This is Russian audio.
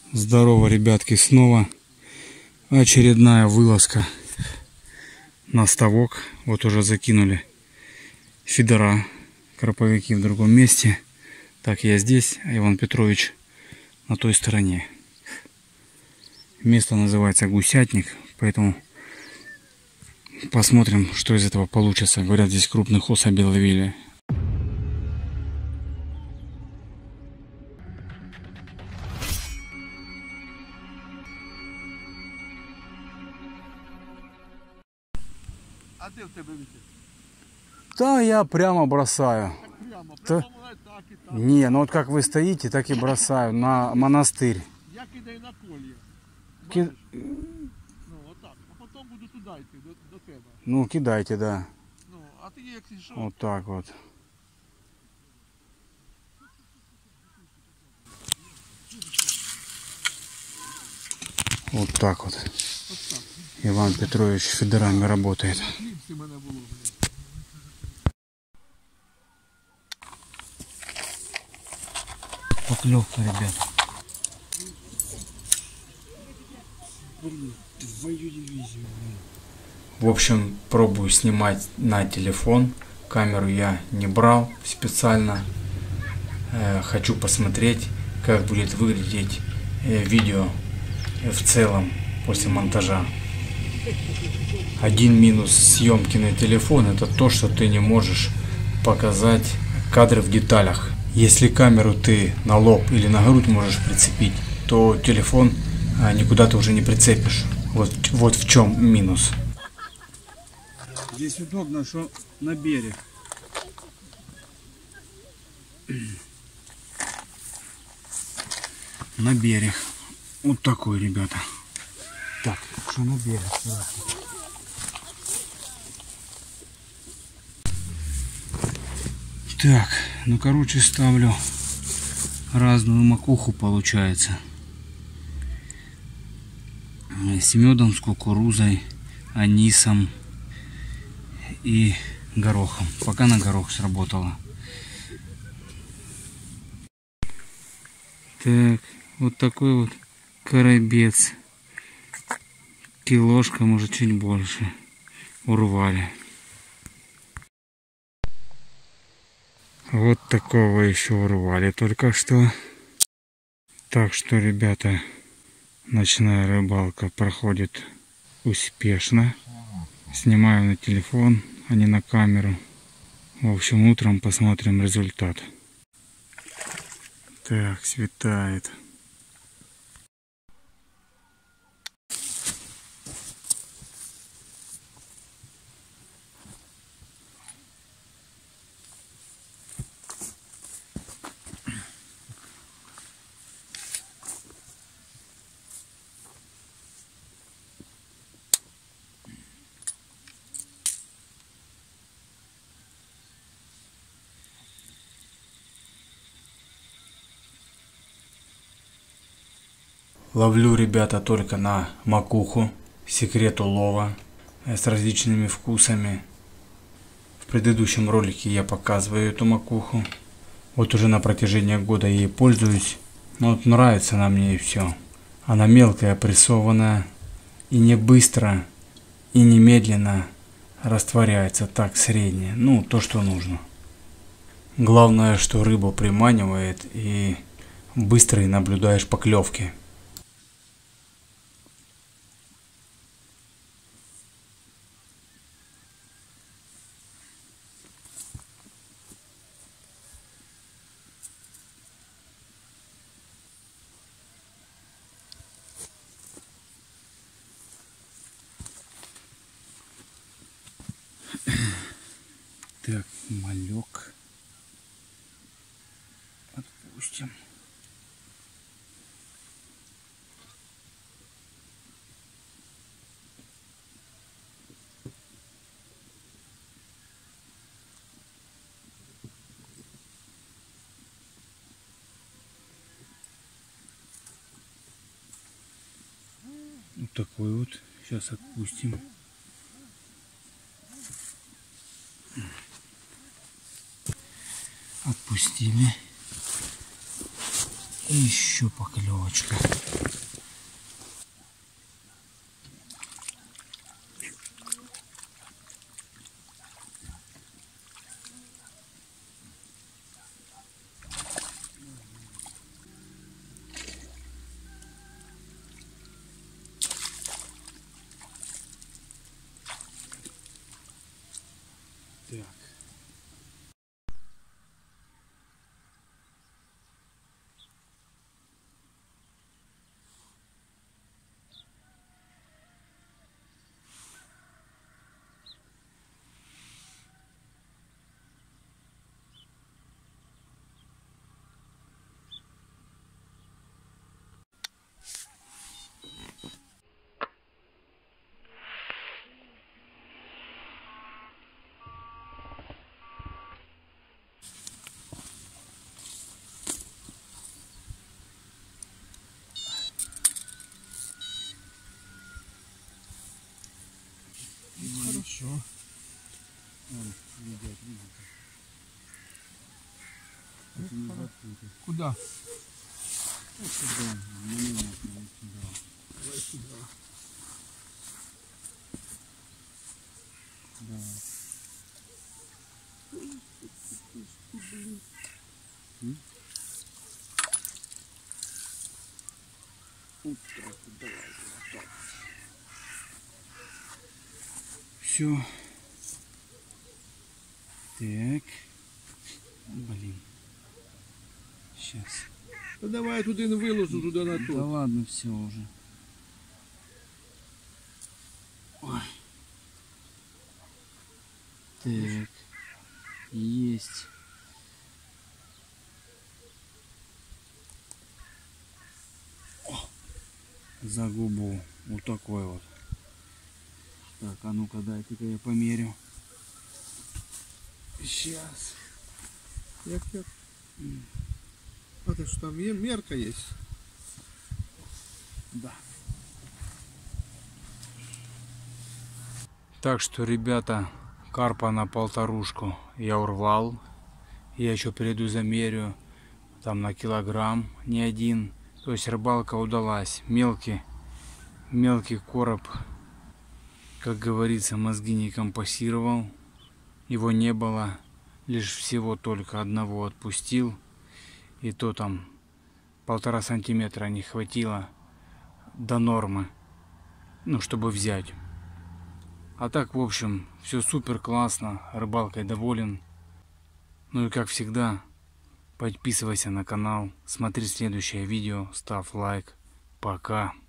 Здорово, ребятки, снова очередная вылазка на ставок. Вот уже закинули фидера, краповики в другом месте. Так, я здесь, а Иван Петрович на той стороне. Место называется Гусятник, поэтому посмотрим, что из этого получится. Говорят, здесь крупных особей ловили. А де в тебе вітер? Да, я прямо бросаю. Прямо, Та- буває так і так. Не, ну вот как вы стоите, так и бросаю на монастырь. Я кидаю на колію. Ки- Бачиш? Ну, отак. А потім буду туди йти, до тебе. Ну, кидайте, да. Ну, а ти як що? Вот так вот. Вот так вот. Иван Петрович фидерами работает. Хлібці мене було, блін. Поклевка, ребят. В общем, пробую снимать на телефон. Камеру я не брал специально. Хочу посмотреть, как будет выглядеть видео в целом после монтажа. Один минус съемки на телефон — это то, что ты не можешь показать кадры в деталях. Если камеру ты на лоб или на грудь можешь прицепить, то телефон никуда ты уже не прицепишь. Вот в чем минус. Здесь удобно, что на берег. На берег. Вот такой, ребята. Так, что на берег? Так, ну короче ставлю разную макуху, получается. С медом, с кукурузой, анисом и горохом. Пока на горох сработало. Так, вот такой вот коробец. Килошка, может чуть больше. Урвали. Вот такого еще урвали только что. Так что, ребята, ночная рыбалка проходит успешно. Снимаю на телефон, а не на камеру. В общем, утром посмотрим результат. Так, светает. Ловлю, ребята, только на макуху, секрет улова, с различными вкусами. В предыдущем ролике я показываю эту макуху. Вот уже на протяжении года я ей пользуюсь. Но вот нравится она мне и все. Она мелкая, прессованная, и не быстро, и не медленно растворяется, так средняя. Ну, то, что нужно. Главное, что рыбу приманивает и быстро наблюдаешь поклевки. Так, малек. Отпустим. Вот такой вот. Сейчас отпустим. Отпустили. Еще поклевочка. Так. Хорошо. Куда? Давай сюда. Все. Так. Блин. Сейчас. Да давай я туди не виложу, туди на Да ту. ладно, все уже. Ой. Так. Есть. О, за губу. Вот такой вот. Так, а ну-ка дайте-ка я померю. Сейчас. Як? А ти що там є? Мерка є? Да. Так что, ребята, карпа на полторушку я урвал. Я еще приду замерю там на килограмм, не один. То есть рыбалка удалась. Мелкий короб, как говорится, мозги не компасировал. Его не было. Лишь всего только одного отпустил. И то там 1,5 сантиметра не хватило до нормы. Ну, чтобы взять. А так, в общем, все супер классно. Рыбалкой доволен. Ну и как всегда, подписывайся на канал. Смотри следующее видео. Ставь лайк. Пока.